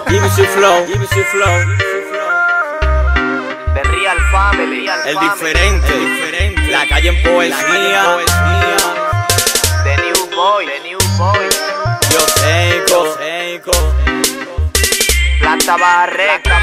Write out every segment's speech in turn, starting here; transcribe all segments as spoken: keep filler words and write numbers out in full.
G B C Flow, G B C Flow, The Real Family, el diferente, el diferente, la calle en poesía, The New Boy, The New Boy, yo seco, seco, Planta Barreca,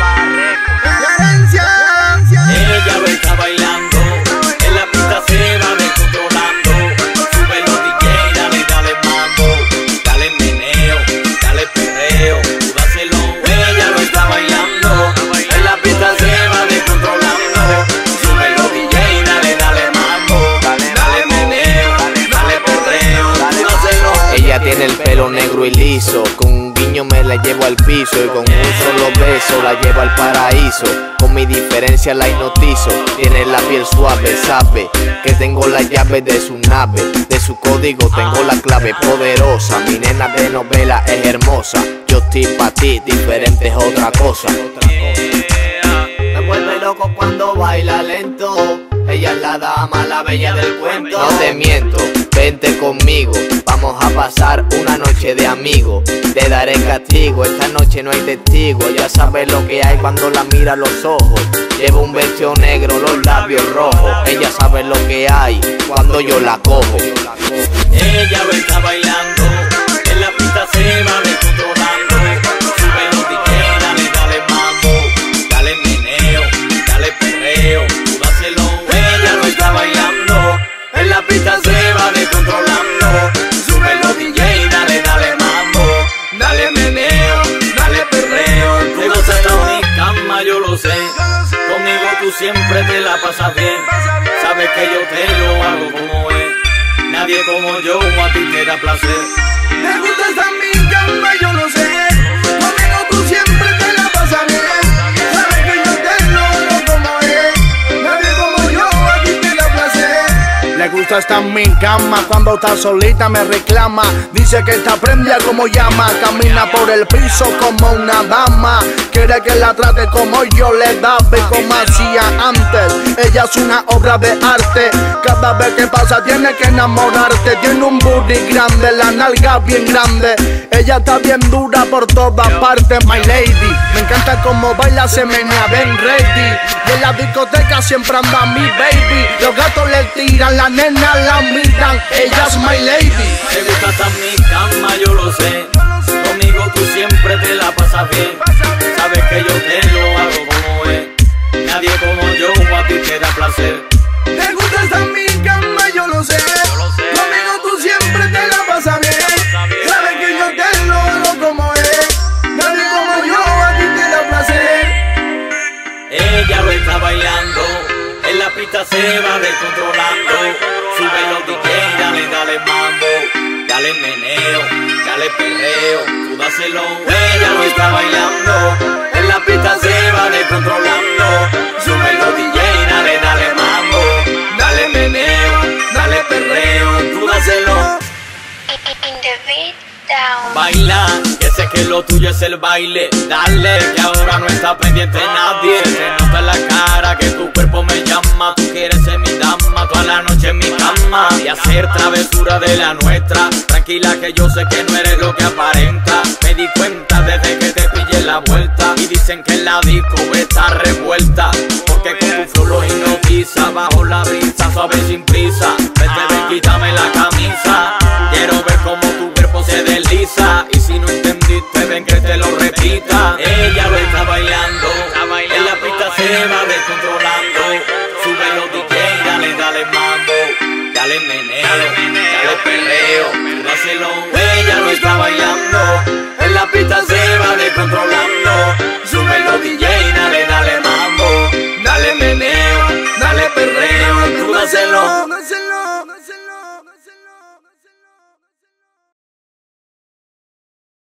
ella lo está bailando, en la pista se va descontrolando, sube los D J, dale, dale mambo, dale meneo, dale perreo, tú dáselo, ella lo está bailando, en la pista se va descontrolando, sube los D J, dale, dale mambo, dale meneo, dale perreo, tú dáselo. Ella tiene el pelo negro y liso, con un guiño me la llevo al piso y con un solo beso la llevo al paraíso. Con mi diferencia la hipnotizo, tiene la piel suave, sabe que tengo la llave de su nave, de su código tengo la clave poderosa. Mi nena de novela es hermosa, yo estoy pa' ti, diferente es otra cosa. Me vuelve loco cuando baila lento, ella es la dama, la bella del cuento. No te miento, vente conmigo, vamos a pasar una noche de amigos. Te daré castigo, esta noche no hay testigo. Ya sabes lo que hay cuando la mira a los ojos. Lleva un vestido negro, los labios rojos. Ella sabe lo que hay cuando yo la cojo. Ella lo está bailando, en la pista se va descontrolando, sube los D J, dale, dale mambo, dale meneo, dale perreo, tú dáselo. Ella lo está bailando, en la pista se va descontrolando, sube los D J, dale, dale mambo, dale meneo, dale perreo, tú gozas en mi cama, yo lo sé, conmigo tú siempre te la pasas bien, sabes que yo te lo hago como es. Nadie como yo, a ti te da placer. Me gusta estar en mi cama, yo lo sé. Conmigo tú siempre te la pasas bien. Sabes que yo te lo hago como es. Nadie como yo, a ti te da placer. Le gusta estar en mi cama, cuando está solita me reclama. Dice que está prendida como llama. Camina por el piso como una dama. Quiere que la trate como yo le daba y como hacía antes. Ella es una obra de arte. Cada vez que pasa tiene que enamorarte. Tiene un booty grande, la nalga bien grande. Ella está bien dura por todas partes, my lady. Me encanta como baila, se menea bien ready. Y en la discoteca siempre anda mi baby. Los gatos le tiran, la nena la miran. Ella es my lady. Te gusta estar en mi cama, yo lo sé. Conmigo tú siempre te la pasas bien. Sabes que yo te lo hago como es. Nadie como yo, a ti te da placer. Te gusta estar en mi cama, yo lo sé. Conmigo tú siempre te la pasas bien. Sabes que yo te lo hago como es. Nadie como yo, a ti te da placer. Ella lo está bailando, en la pista se va descontrolando. Sube los D J, dale, dale mambo, dale meneo, dale perreo, tú dáselo. Ella lo está bailando, en la pista se va descontrolando. Sube los D J, dale, dale mambo, dale meneo, dale perreo, tú dáselo. Baila, que sé que lo tuyo es el baile. Dale, que ahora no está pendiente nadie. Se nota en la cara que tu cuerpo me llama. Tú quieres ser mi dama, toda la noche en mi cama. Y hacer travesura de la nuestra. Tranquila que yo sé que no eres lo que aparenta. Me di cuenta desde que te pillé la vuelta. Y dicen que en la disco está revuelta, porque con tu flow lo hipnotiza. Bajo la brisa, suave sin prisa. Vete, ven, quítame la camisa. Quiero ver cómo tu cuerpo se desliza. Y si no entendiste, ven que te lo repita. Ella lo está bailando, en la pista se va descontrolando. Sube los D J, dale, dale mambo, dale meneo, dale perreo, tú dáselo. Ella lo está bailando, en la pista se